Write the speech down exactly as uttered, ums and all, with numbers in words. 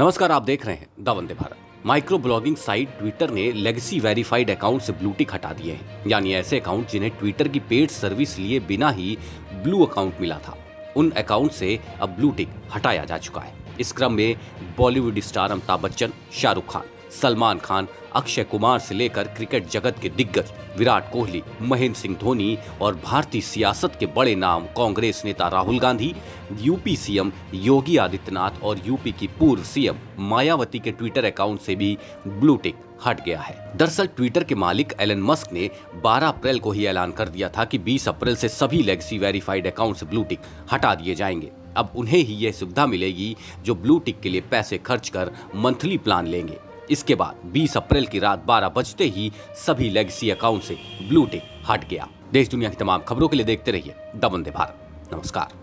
नमस्कार, आप देख रहे हैं the Vande Bharat. Micro blogging site Twitter ने लेगेसी वेरीफाइड अकाउंट से ब्लू टिक हटा दिए हैं, यानी ऐसे अकाउंट जिन्हें ट्विटर की पेड सर्विस लिए बिना ही ब्लू अकाउंट मिला था, उन अकाउंट से अब ब्लू टिक हटाया जा चुका है। इस क्रम में बॉलीवुड स्टार अमिताभ बच्चन, शाहरुख खान, सलमान खान, अक्षय कुमार से लेकर क्रिकेट जगत के दिग्गज विराट कोहली, महेंद्र सिंह धोनी और भारतीय सियासत के बड़े नाम कांग्रेस नेता राहुल गांधी, यूपी सीएम योगी आदित्यनाथ और यूपी की पूर्व सीएम मायावती के ट्विटर अकाउंट से भी ब्लू टिक हट गया है। दरअसल ट्विटर के मालिक एलन मस्क ने बारह अप्रैल को ही ऐलान कर दिया था कि बीस अप्रैल से सभी लेगेसी वेरीफाइड अकाउंट से ब्लू टिक हटा दिए जाएंगे। अब उन्हें ही यह सुविधा मिलेगी जो ब्लू टिक के लिए पैसे खर्च कर मंथली प्लान लेंगे। इसके बाद बीस अप्रैल की रात बारह बजते ही सभी लेगेसी अकाउंट से ब्लू टिक हट गया। देश दुनिया की तमाम खबरों के लिए देखते रहिए द वंदे भारत। नमस्कार।